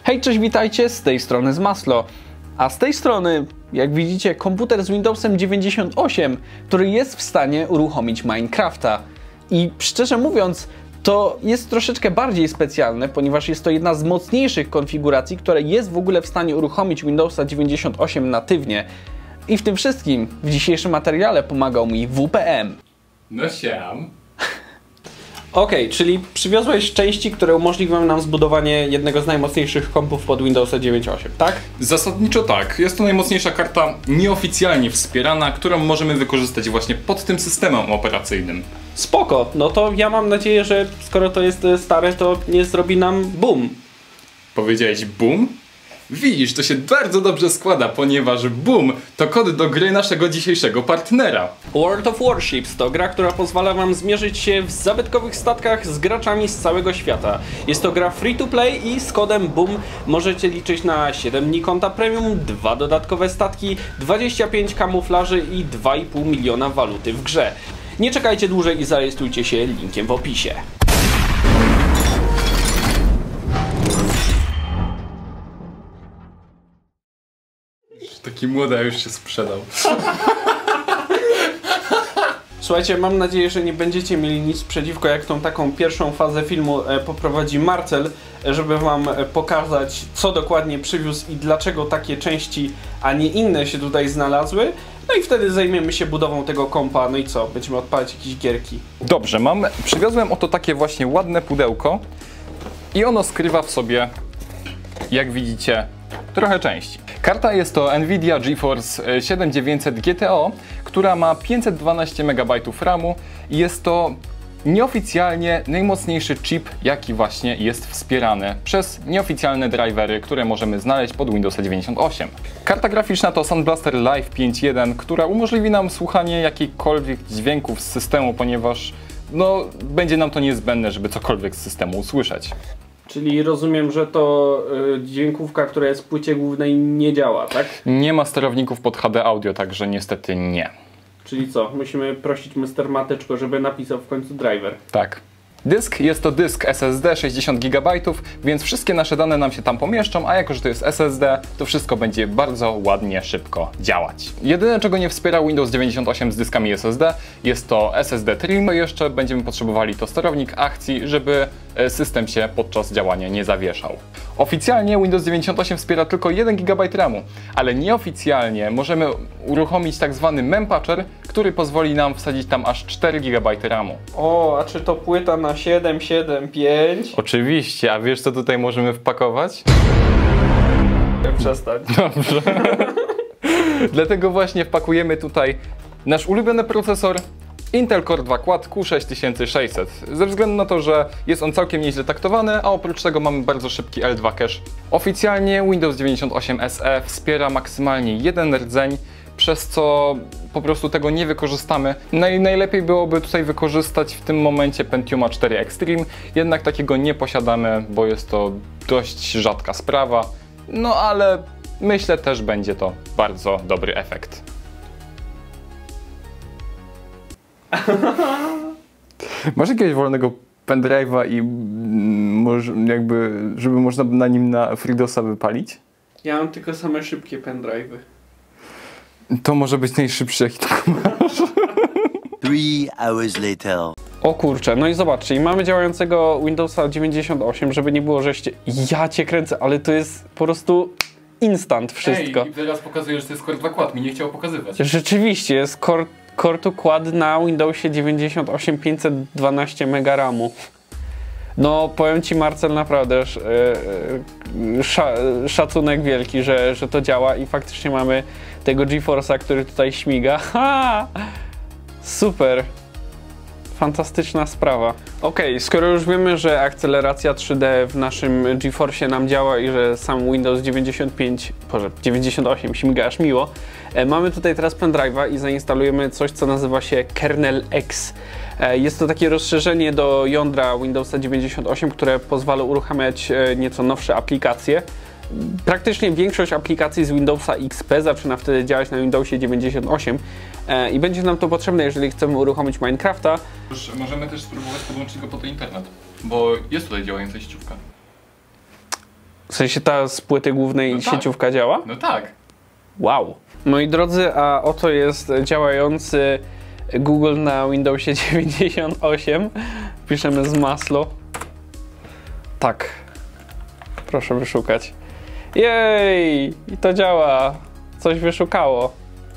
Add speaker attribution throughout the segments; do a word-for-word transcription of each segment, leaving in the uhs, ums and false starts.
Speaker 1: Hej, cześć, witajcie, z tej strony Zmaslo. A z tej strony, jak widzicie, komputer z Windowsem dziewięćdziesiąt osiem, który jest w stanie uruchomić Minecrafta. I szczerze mówiąc, to jest troszeczkę bardziej specjalne, ponieważ jest to jedna z mocniejszych konfiguracji, która jest w ogóle w stanie uruchomić Windowsa dziewięćdziesiąt osiem natywnie. I w tym wszystkim w dzisiejszym materiale pomagał mi W P M.
Speaker 2: No siam.
Speaker 1: Okej, okay, czyli przywiozłeś części, które umożliwią nam zbudowanie jednego z najmocniejszych kompów pod Windowsa dziewięćdziesiąt osiem, tak?
Speaker 2: Zasadniczo tak. Jest to najmocniejsza karta nieoficjalnie wspierana, którą możemy wykorzystać właśnie pod tym systemem operacyjnym.
Speaker 1: Spoko, no to ja mam nadzieję, że skoro to jest stare, to nie zrobi nam boom.
Speaker 2: Powiedziałeś boom? Widzisz, to się bardzo dobrze składa, ponieważ boom to kod do gry naszego dzisiejszego partnera.
Speaker 1: World of Warships to gra, która pozwala wam zmierzyć się w zabytkowych statkach z graczami z całego świata. Jest to gra free to play i z kodem boom możecie liczyć na siedem dni konta premium, dwa dodatkowe statki, dwadzieścia pięć kamuflaży i dwa i pół miliona waluty w grze. Nie czekajcie dłużej i zarejestrujcie się linkiem w opisie.
Speaker 2: Taki młody, a już się sprzedał.
Speaker 1: Słuchajcie, mam nadzieję, że nie będziecie mieli nic przeciwko, jak tą taką pierwszą fazę filmu e, poprowadzi Marcel, żeby wam e, pokazać, co dokładnie przywiózł i dlaczego takie części, a nie inne się tutaj znalazły. No i wtedy zajmiemy się budową tego kompa, no i co? Będziemy odpalać jakieś gierki.
Speaker 2: Dobrze, mam, przywiozłem oto takie właśnie ładne pudełko i ono skrywa w sobie, jak widzicie, trochę części. Karta jest to Nvidia GeForce siedem tysiąc dziewięćset G T O, która ma pięćset dwanaście megabajtów ramu i jest to nieoficjalnie najmocniejszy chip, jaki właśnie jest wspierany przez nieoficjalne drivery, które możemy znaleźć pod Windowsa dziewięćdziesiąt osiem. Karta graficzna to Sound Blaster Live pięć jeden, która umożliwi nam słuchanie jakichkolwiek dźwięków z systemu, ponieważ no, będzie nam to niezbędne, żeby cokolwiek z systemu usłyszeć.
Speaker 1: Czyli rozumiem, że to y, dźwiękówka, która jest w płycie głównej, nie działa, tak?
Speaker 2: Nie ma sterowników pod H D Audio, także niestety nie.
Speaker 1: Czyli co? Musimy prosić mister Mateczko, żeby napisał w końcu driver.
Speaker 2: Tak. Dysk jest to dysk S S D sześćdziesiąt gigabajtów, więc wszystkie nasze dane nam się tam pomieszczą, a jako że to jest S S D, to wszystko będzie bardzo ładnie, szybko działać. Jedyne, czego nie wspiera Windows dziewięćdziesiąt osiem z dyskami S S D, jest to S S D Trim. Jeszcze będziemy potrzebowali to sterownik akcji, żeby system się podczas działania nie zawieszał. Oficjalnie Windows dziewięćdziesiąt osiem wspiera tylko jeden gigabajt ramu, ale nieoficjalnie możemy uruchomić tak zwany mempatcher, który pozwoli nam wsadzić tam aż cztery gigabajty ramu.
Speaker 1: O, a czy to płyta na siedem siedem pięć?
Speaker 2: Oczywiście, a wiesz co tutaj możemy wpakować?
Speaker 1: Przestań.
Speaker 2: Dobrze. Dlatego właśnie wpakujemy tutaj nasz ulubiony procesor Intel Core dwa Quad Q sześć tysiąc sześćset. Ze względu na to, że jest on całkiem nieźle taktowany, a oprócz tego mamy bardzo szybki L dwa cache. Oficjalnie Windows dziewięćdziesiąt osiem S E wspiera maksymalnie jeden rdzeń, przez co po prostu tego nie wykorzystamy. Naj, najlepiej byłoby tutaj wykorzystać w tym momencie Pentiuma cztery Extreme, jednak takiego nie posiadamy, bo jest to dość rzadka sprawa. No ale myślę też będzie to bardzo dobry efekt. Masz jakiegoś wolnego pendrive'a i może jakby, żeby można na nim na FreeDOSa wypalić?
Speaker 1: Ja mam tylko same szybkie pendrive'y.
Speaker 2: To może być najszybszy, jaki tylko masz.
Speaker 3: Three hours later.
Speaker 1: O kurczę, no i zobaczcie, i mamy działającego Windowsa dziewięćdziesiąt osiem, żeby nie było, żeście... Ja cię kręcę, ale to jest po prostu instant wszystko.
Speaker 2: Ej, teraz pokazuję, że to jest Core dwa Quad, mi nie chciał pokazywać.
Speaker 1: Rzeczywiście, jest Core, Core dwa Quad na Windowsie dziewięćdziesiąt osiem pięćset dwanaście mega ramu. No, powiem ci, Marcel, naprawdę sz, szacunek wielki, że, że to działa i faktycznie mamy tego GeForce'a, który tutaj śmiga. Ha! Super! Fantastyczna sprawa. Ok, skoro już wiemy, że akceleracja trzy D w naszym GeForce'ie nam działa i że sam Windows dziewięćdziesiąt pięć, boże, dziewięćdziesiąt osiem śmiga aż miło, e, mamy tutaj teraz pendrive'a i zainstalujemy coś, co nazywa się Kernel X. E, jest to takie rozszerzenie do jądra Windowsa dziewięćdziesiąt osiem, które pozwala uruchamiać e, nieco nowsze aplikacje. Praktycznie większość aplikacji z Windowsa X P zaczyna wtedy działać na Windowsie dziewięćdziesiąt osiem e, i będzie nam to potrzebne, jeżeli chcemy uruchomić Minecrafta.
Speaker 2: Możemy też spróbować podłączyć go po ten internet, bo jest tutaj działająca sieciówka.
Speaker 1: W sensie ta z płyty głównej
Speaker 2: No tak.
Speaker 1: sieciówka działa?
Speaker 2: No tak.
Speaker 1: Wow. Moi drodzy, a oto jest działający Google na Windowsie dziewięćdziesiąt osiem. Piszemy z masło. Tak. Proszę wyszukać. Jej! I to działa. Coś wyszukało.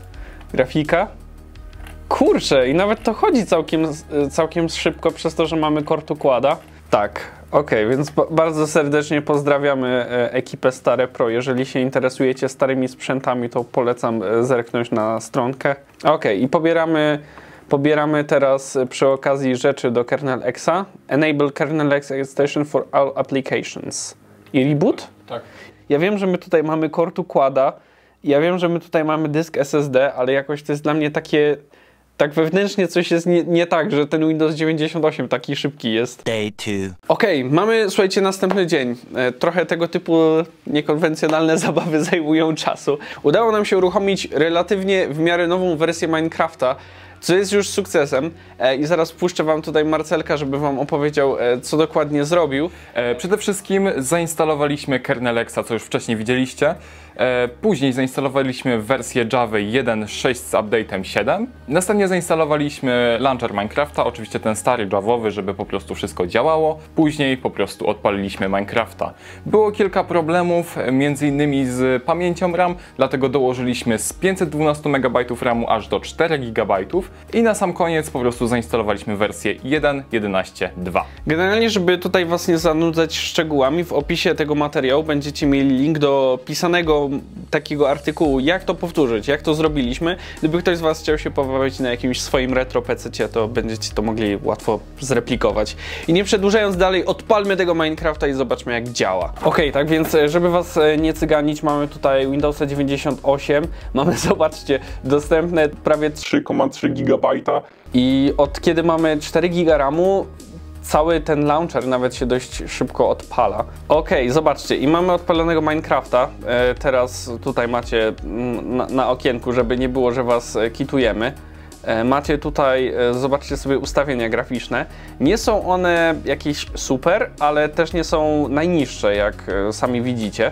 Speaker 1: Grafika. Kurczę, i nawet to chodzi całkiem, całkiem szybko przez to, że mamy kort układa. Tak, ok, więc bardzo serdecznie pozdrawiamy ekipę Stare Pro. Jeżeli się interesujecie starymi sprzętami, to polecam zerknąć na stronkę. Ok, i pobieramy, pobieramy teraz przy okazji rzeczy do kernel exa. Enable kernel ex extension for all applications. I reboot?
Speaker 2: Tak.
Speaker 1: Ja wiem, że my tutaj mamy kort układa. Ja wiem, że my tutaj mamy dysk S S D, ale jakoś to jest dla mnie takie... Tak wewnętrznie coś jest nie, nie tak, że ten Windows dziewięćdziesiąt osiem taki szybki jest.
Speaker 3: Day two.
Speaker 1: Okej, okay, mamy, słuchajcie, następny dzień. E, trochę tego typu niekonwencjonalne zabawy zajmują czasu. Udało nam się uruchomić relatywnie w miarę nową wersję Minecrafta, co jest już sukcesem. E, I zaraz puszczę wam tutaj Marcelka, żeby wam opowiedział, e, co dokładnie zrobił.
Speaker 2: E, przede wszystkim zainstalowaliśmy kernel exa, co już wcześniej widzieliście. E, później zainstalowaliśmy wersję Java jeden kropka sześć z update'em siedem. Następnie zainstalowaliśmy launcher Minecrafta, oczywiście ten stary javowy, żeby po prostu wszystko działało. Później po prostu odpaliliśmy Minecrafta. Było kilka problemów, między innymi z pamięcią RAM, dlatego dołożyliśmy z pięćset dwanaście megabajtów ramu aż do czterech gigabajtów i na sam koniec po prostu zainstalowaliśmy wersję jeden kropka jedenaście kropka dwa.
Speaker 1: Generalnie, żeby tutaj was nie zanudzać szczegółami, w opisie tego materiału będziecie mieli link do pisanego takiego artykułu, jak to powtórzyć, jak to zrobiliśmy. Gdyby ktoś z was chciał się pobawić na jakimś swoim retro pececie, to będziecie to mogli łatwo zreplikować. I nie przedłużając dalej, odpalmy tego Minecrafta i zobaczmy, jak działa. Ok, tak więc, żeby was nie cyganić, mamy tutaj Windowsa dziewięćdziesiąt osiem. Mamy, zobaczcie, dostępne prawie trzy przecinek trzy gigabajta. I od kiedy mamy cztery giga ramu, cały ten launcher nawet się dość szybko odpala. Ok, zobaczcie, i mamy odpalonego Minecrafta. E, teraz tutaj macie na, na okienku, żeby nie było, że was kitujemy. E, macie tutaj, e, zobaczcie sobie ustawienia graficzne. Nie są one jakieś super, ale też nie są najniższe, jak e, sami widzicie.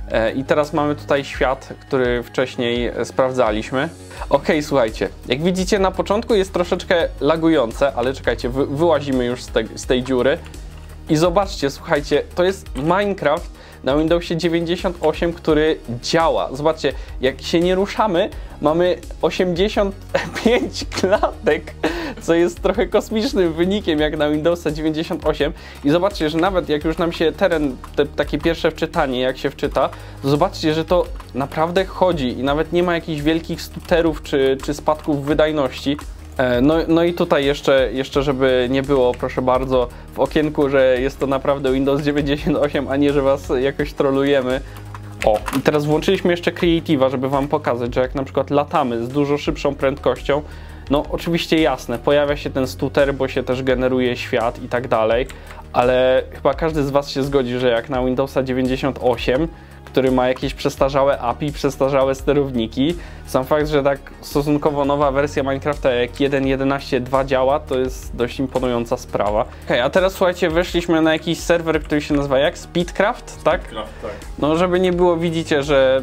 Speaker 1: I teraz mamy tutaj świat, który wcześniej sprawdzaliśmy. Ok, słuchajcie, jak widzicie na początku jest troszeczkę lagujące, ale czekajcie, wy, wyłazimy już z, te, z tej dziury. I zobaczcie, słuchajcie, to jest Minecraft na Windowsie dziewięćdziesiąt osiem, który działa. Zobaczcie, jak się nie ruszamy, mamy osiemdziesiąt pięć klatek, co jest trochę kosmicznym wynikiem jak na Windowsa dziewięćdziesiąt osiem. I zobaczcie, że nawet jak już nam się teren, te, takie pierwsze wczytanie, jak się wczyta, to zobaczcie, że to naprawdę chodzi i nawet nie ma jakichś wielkich stuterów czy, czy spadków wydajności. No, no i tutaj jeszcze, jeszcze, żeby nie było, proszę bardzo, w okienku, że jest to naprawdę Windows dziewięćdziesiąt osiem, a nie, że was jakoś trolujemy. O, i teraz włączyliśmy jeszcze Creative'a, żeby wam pokazać, że jak na przykład latamy z dużo szybszą prędkością, no oczywiście jasne, pojawia się ten stuter, bo się też generuje świat i tak dalej, ale chyba każdy z was się zgodzi, że jak na Windowsa dziewięćdziesiąt osiem, który ma jakieś przestarzałe A P I, przestarzałe sterowniki. Sam fakt, że tak stosunkowo nowa wersja Minecrafta jak jeden kropka jedenaście kropka dwa działa, to jest dość imponująca sprawa. Okay, a teraz słuchajcie, weszliśmy na jakiś serwer, który się nazywa jak? Speedcraft, tak?
Speaker 2: Speedcraft, tak.
Speaker 1: No, żeby nie było, widzicie, że...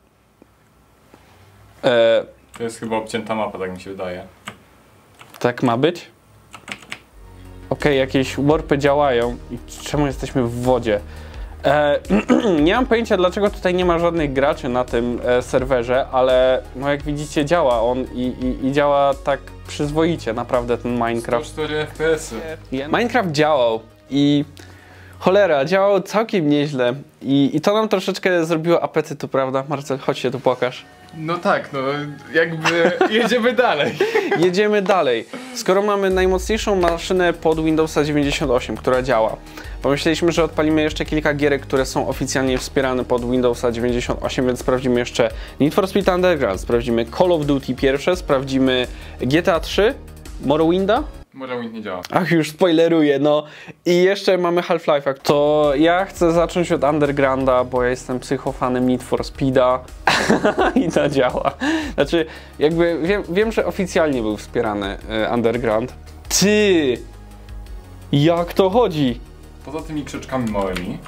Speaker 1: E...
Speaker 2: To jest chyba obcięta mapa, tak mi się wydaje.
Speaker 1: Tak ma być? Ok, jakieś warpy działają. I czemu jesteśmy w wodzie? E, nie mam pojęcia, dlaczego tutaj nie ma żadnych graczy na tym e, serwerze, ale no jak widzicie działa on i, i, i działa tak przyzwoicie naprawdę ten Minecraft.
Speaker 2: sto cztery F P S y.
Speaker 1: Minecraft działał i cholera, działał całkiem nieźle i, i to nam troszeczkę zrobiło apetytu, prawda? Marcel, chodź się tu pokaż.
Speaker 2: No tak, no jakby jedziemy dalej.
Speaker 1: Jedziemy dalej. Skoro mamy najmocniejszą maszynę pod Windowsa dziewięćdziesiąt osiem, która działa, pomyśleliśmy, że odpalimy jeszcze kilka gierek, które są oficjalnie wspierane pod Windowsa dziewięćdziesiąt osiem, więc sprawdzimy jeszcze Need for Speed Underground, sprawdzimy Call of Duty pierwsze, sprawdzimy G T A trzy, Morrowinda.
Speaker 2: Morrowind nie działa.
Speaker 1: Ach, już spoileruję, no. I jeszcze mamy Half-Life'a. To ja chcę zacząć od Undergrounda, bo ja jestem psychofanem Need for Speeda i to działa. Znaczy, jakby wiem, wiem, że oficjalnie był wspierany y, Underground. Ty! Jak to chodzi?
Speaker 2: Poza tymi krzyczkami małymi,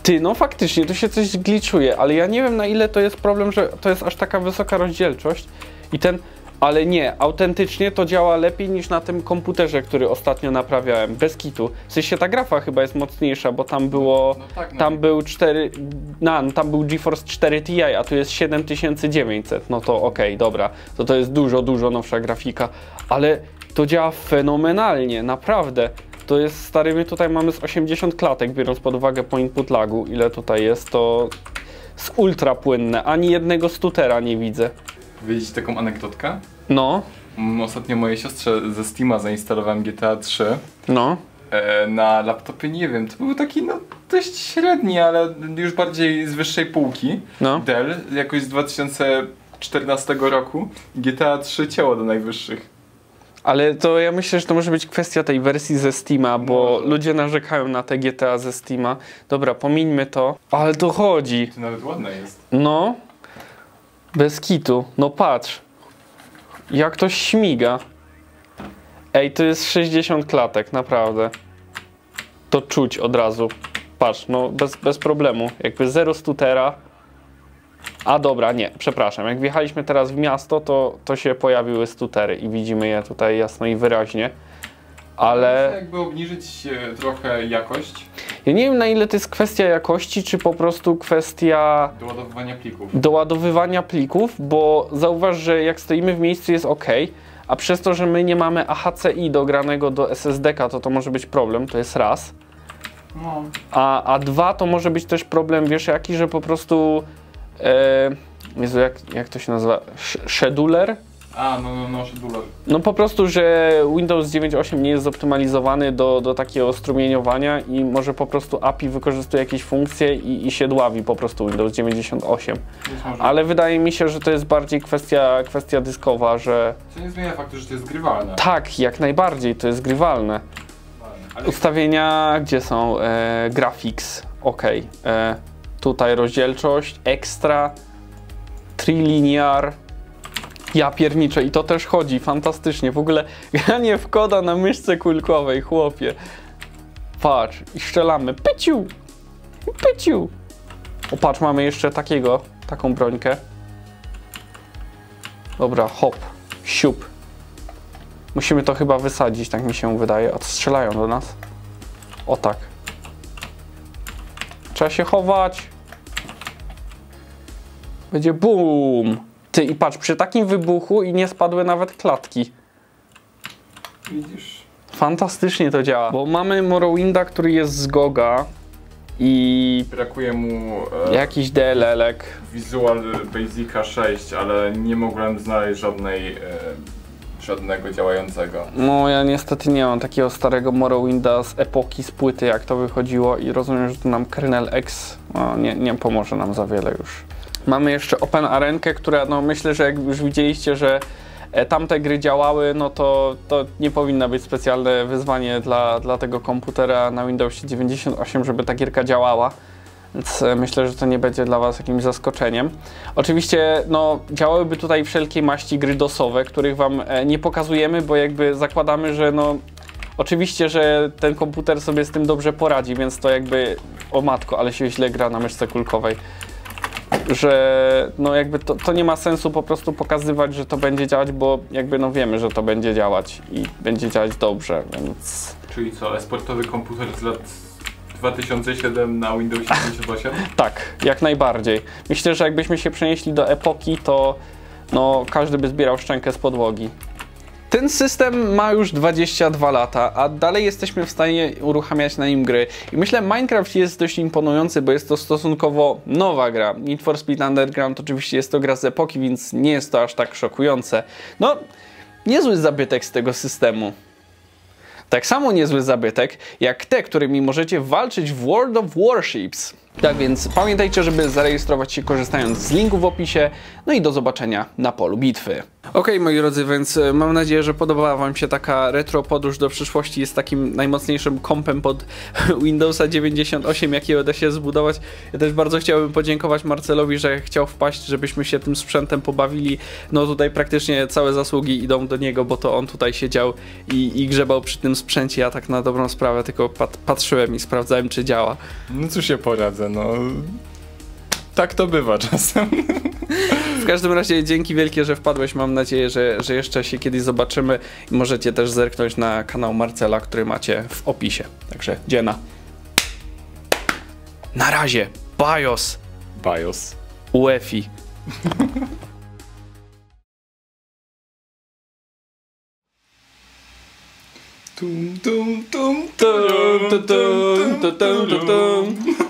Speaker 1: Ty, no faktycznie, tu się coś glitchuje, ale ja nie wiem, na ile to jest problem, że to jest aż taka wysoka rozdzielczość i ten... Ale nie, autentycznie to działa lepiej niż na tym komputerze, który ostatnio naprawiałem, bez kitu. W sensie ta grafa chyba jest mocniejsza, bo tam było, no tak, no tam był cztery, no, no, tam był GeForce cztery Ti, a tu jest siedem tysięcy dziewięćset, no to okej, okay, dobra, to to jest dużo, dużo nowsza grafika, ale to działa fenomenalnie, naprawdę. To jest, stary, my tutaj mamy z osiemdziesiąt klatek, biorąc pod uwagę po input lagu, ile tutaj jest, to jest ultra płynne, ani jednego stutera nie widzę.
Speaker 2: Widzicie taką anegdotkę?
Speaker 1: No.
Speaker 2: Ostatnio mojej siostrze ze Steama zainstalowałem G T A trzy.
Speaker 1: No.
Speaker 2: E, na laptopie, nie wiem, to był taki no dość średni, ale już bardziej z wyższej półki. No. Dell, jakoś z dwa tysiące czternastego roku. G T A trzy cięło do najwyższych.
Speaker 1: Ale to ja myślę, że to może być kwestia tej wersji ze Steama, bo no, ludzie narzekają na te G T A ze Steama. Dobra, pomińmy to. Ale to chodzi.
Speaker 2: To nawet ładne jest.
Speaker 1: No. Bez kitu. No patrz. Jak to śmiga. Ej, to jest sześćdziesiąt klatek, naprawdę. To czuć od razu. Patrz, no bez, bez problemu. Jakby zero stutera. A dobra, nie, przepraszam. Jak wjechaliśmy teraz w miasto, to, to się pojawiły stutery i widzimy je tutaj jasno i wyraźnie. Ale...
Speaker 2: Muszę jakby obniżyć trochę jakość.
Speaker 1: Ja nie wiem, na ile to jest kwestia jakości, czy po prostu kwestia...
Speaker 2: Doładowywania plików.
Speaker 1: Doładowywania plików, bo zauważ, że jak stoimy w miejscu jest ok, a przez to, że my nie mamy A H C I dogranego do S S D ka, to to może być problem, to jest raz. No. A, a dwa, to może być też problem, wiesz jaki, że po prostu... E, Jezu, jak, jak to się nazywa? Scheduler?
Speaker 2: A, no, no, no, scheduler.
Speaker 1: No po prostu, że Windows dziewięć osiem nie jest zoptymalizowany do, do takiego strumieniowania i może po prostu A P I wykorzystuje jakieś funkcje i, i się dławi po prostu Windows dziewięćdziesiąt osiem. Ale wydaje mi się, że to jest bardziej kwestia, kwestia dyskowa, że...
Speaker 2: Co nie zmienia faktu, że to jest grywalne.
Speaker 1: Tak, jak najbardziej, to jest grywalne. Ale... Ustawienia, gdzie są? E, graphics, ok. E, tutaj rozdzielczość, extra, trilinear. Ja pierniczę i to też chodzi fantastycznie. W ogóle granie w koda na myszce kulkowej, chłopie. Patrz, i strzelamy. Pyciu! Pyciu! O, patrz, mamy jeszcze takiego, taką brońkę. Dobra, hop, siup. Musimy to chyba wysadzić, tak mi się wydaje. Odstrzelają do nas. O tak. Trzeba się chować. Będzie BUM! Ty, i patrz, przy takim wybuchu i nie spadły nawet klatki.
Speaker 2: Widzisz?
Speaker 1: Fantastycznie to działa, bo mamy Morrowinda, który jest z Goga i...
Speaker 2: Brakuje mu...
Speaker 1: E, jakiś D L L-ek.
Speaker 2: Visual Basica sześć, ale nie mogłem znaleźć żadnej... E, żadnego działającego.
Speaker 1: No ja niestety nie mam takiego starego Morrowinda z epoki, z płyty, jak to wychodziło i rozumiem, że tu nam kernel X no, nie, nie pomoże nam za wiele już. Mamy jeszcze Open Arenkę, która no myślę, że jak już widzieliście, że tamte gry działały, no to, to nie powinno być specjalne wyzwanie dla, dla tego komputera na Windowsie dziewięćdziesiąt osiem, żeby ta gierka działała. Więc myślę, że to nie będzie dla Was jakimś zaskoczeniem. Oczywiście no, działałyby tutaj wszelkie maści gry dosowe, których Wam nie pokazujemy, bo jakby zakładamy, że no oczywiście, że ten komputer sobie z tym dobrze poradzi, więc to jakby o matko, ale się źle gra na myszce kulkowej. Że no jakby to, to nie ma sensu po prostu pokazywać, że to będzie działać, bo jakby no wiemy, że to będzie działać i będzie działać dobrze, więc...
Speaker 2: Czyli co, e-sportowy komputer z lat dwa tysiące siedem na Windowsie dziewięćdziesiąt osiem?
Speaker 1: Tak, jak najbardziej. Myślę, że jakbyśmy się przenieśli do epoki, to no każdy by zbierał szczękę z podłogi. Ten system ma już dwadzieścia dwa lata, a dalej jesteśmy w stanie uruchamiać na nim gry. I myślę, Minecraft jest dość imponujący, bo jest to stosunkowo nowa gra. Need for Speed Underground oczywiście jest to gra z epoki, więc nie jest to aż tak szokujące. No, niezły zabytek z tego systemu. Tak samo niezły zabytek, jak te, którymi możecie walczyć w World of Warships. Tak więc pamiętajcie, żeby zarejestrować się korzystając z linku w opisie, no i do zobaczenia na polu bitwy. Ok, moi drodzy, więc mam nadzieję, że podobała Wam się taka retro podróż do przyszłości. Jest takim najmocniejszym kompem pod Windowsa dziewięćdziesiąt osiem, jakiego da się zbudować. Ja też bardzo chciałbym podziękować Marcelowi, że chciał wpaść, żebyśmy się tym sprzętem pobawili. No tutaj praktycznie całe zasługi idą do niego, bo to on tutaj siedział i, i grzebał przy tym sprzęcie. Ja tak na dobrą sprawę tylko pat patrzyłem i sprawdzałem, czy działa.
Speaker 2: No cóż się poradzę. naprawdę, no... Tak to bywa czasem.
Speaker 1: W każdym razie dzięki wielkie, że wpadłeś. Mam nadzieję, że, że jeszcze się kiedyś zobaczymy. I możecie też zerknąć na kanał Marcela, który macie w opisie. Także dziena. Na razie. BIOS.
Speaker 2: BIOS.
Speaker 1: U E F I.
Speaker 2: Tum, tum, tum,
Speaker 1: Tum, tum, tum, tum, tum, tum.